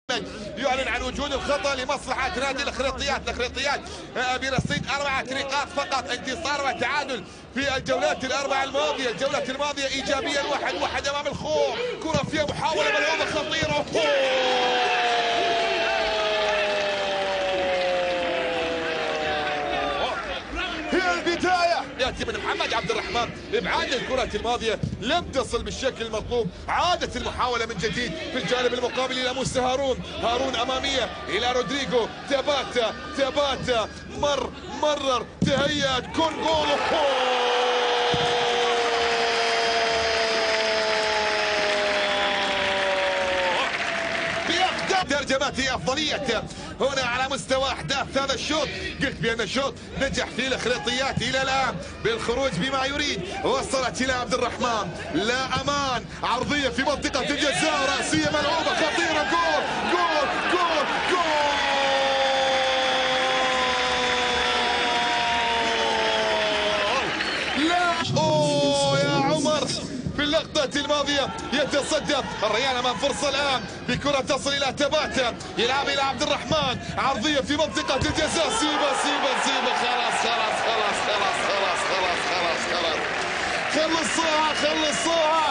يعلن عن وجود الخطأ لمصلحة نادي الأخريطيات برصيد 4 نقاط فقط، انتصار وتعادل في الجولات الأربع الماضية. الجولة الماضية إيجابية 1-1 أمام الخوف. كرة فيها محاولة ملعوبة خطيرة. هي البداية يأتي من محمد عبد الرحمن. إبعاد الكرة الماضية لم تصل بالشكل المطلوب. عادت المحاولة من جديد في الجانب المقابل إلى موسى هارون أمامية إلى رودريجو. تباتا مرر تهيأت كون جول. ترجمة أفضلية هنا على مستوى أحداث هذا الشوط. قلت بأن الشوط نجح فيه الأخريطيات إلى الآن بالخروج بما يريد. وصلت إلى عبد الرحمن، لا أمان، عرضية في منطقة الجزاء، رأسية ملعوبة خطيرة. جول لا يا عمر في اللقطة الماضية يتصدى الريال أمام فرصة الآن بكرة تصل إلى تباتا، يلعب إلى عبد الرحمن، عرضية في منطقة الجزاء. سيبا خلاص خلصوها.